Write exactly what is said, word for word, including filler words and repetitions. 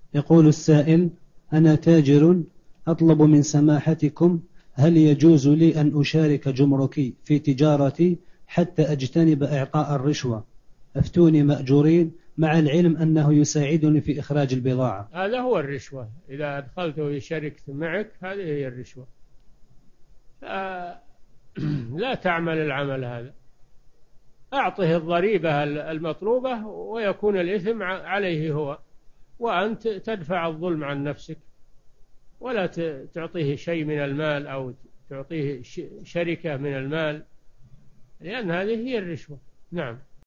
يقول السائل: أنا تاجر أطلب من سماحتكم، هل يجوز لي أن أشارك جمركي في تجارتي حتى أجتنب إعطاء الرشوة؟ أفتوني مأجورين، مع العلم أنه يساعدني في إخراج البضاعة. هذا هو الرشوة، إذا أدخلته شركة معك هذه هي الرشوة. لا تعمل العمل هذا، أعطه الضريبة المطلوبة ويكون الإثم عليه هو، وأنت تدفع الظلم عن نفسك، ولا تعطيه شيء من المال أو تعطيه شركة من المال، لأن هذه هي الرشوة. نعم.